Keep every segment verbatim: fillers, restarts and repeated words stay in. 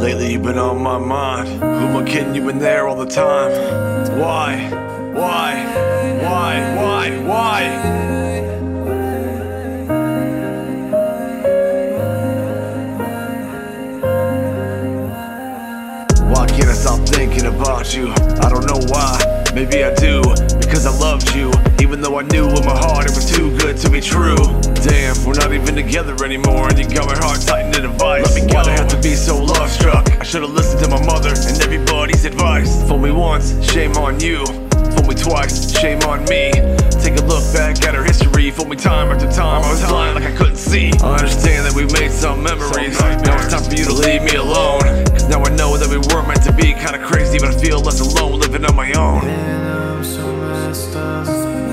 Lately you've been on my mind. Who am I kidding? You've been there all the time. Why? Why? Why? Why? Why? Why can't I stop thinking about you? I don't know why, maybe I do, because I loved you, even though I knew in my heart it was too good to be true. Damn, we're not even together anymore, and you got my heart tightened in a vice. Let me go. Why'd I have to be so love-struck? I should've listened to my mother and everybody's advice. Fool me once, shame on you. Fool me twice, shame on me. Take a look back at our history. Fool me time after time, I was blind like I couldn't see. I understand that we made some memories. Now it's time for you to leave me alone, cause now I know that we weren't meant to be. Kinda crazy, but I feel less alone living on my own. And I'm so messed up,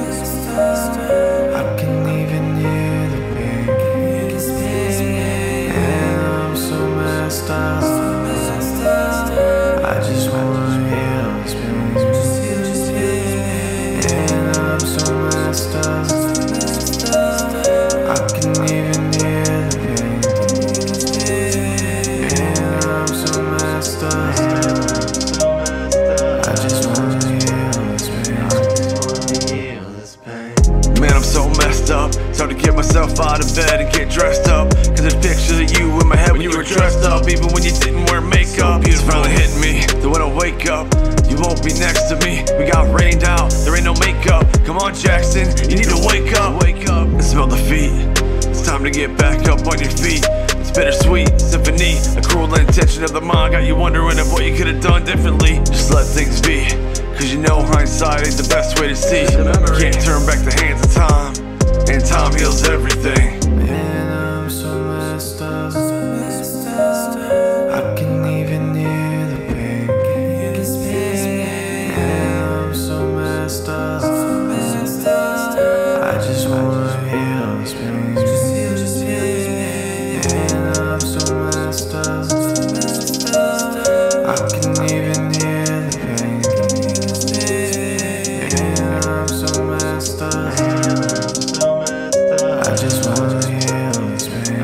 I can even hear the pain. And I'm so messed up, I just wanna heal this pain. And I'm so messed up, I can even hear the pain. And I'm so messed up, I just wanna heal this pain. Man, I'm so messed up. It's hard to get myself out of bed and get dressed up, cause there's pictures of you in my head when you were dressed up, even when you didn't wear makeup. It's finally hitting me that when I wake up, you won't be next to me. We got rained out, there ain't no makeup. Come on, Jackson, you need to wake up. Wake up and smell the feet. It's time to get back up on your feet. It's bittersweet symphony, a cruel intention of the mind got you wondering of what you could have done differently. Just let things be, cause you know hindsight ain't the best way to see. You can't turn back the hands of time, and time heals everything. And I'm so messed up, I can even hear the pain. And I'm so messed up, I just wanna heal this pain. And I'm so messed up, I can even hear the pain. And I'm so messed up, I just wanna heal this pain.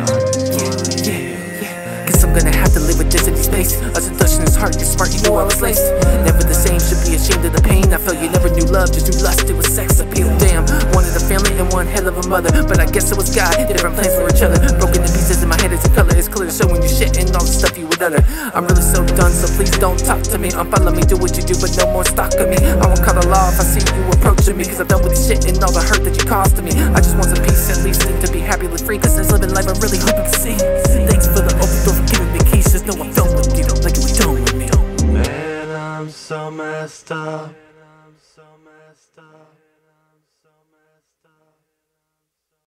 Guess I'm gonna have to live with this empty space. A seduction is hard, you're smart, you knew I was laced. Never the same, should be ashamed of the pain I felt. You never knew love, just knew lust, it was sex appeal. Damn, wanted a family and one hell of a mother, but I guess it was God, different plans for each other. Broken to pieces in my head, it's a color, it's clear showing you shit and all the stuff you would utter. I'm really so done, so please don't talk to me. Unfollow me, do what you do, but no more stalking me. I won't call the law if I see you approaching me, cause I'm done with the shit and all the hurt that you caused to me. I just want some peace at least, and to be happy and free, cause this living life I really hope you can see. Thanks for the open door, for giving me keys, just know I'm done with you, like you were done with me. Man, I'm so messed up.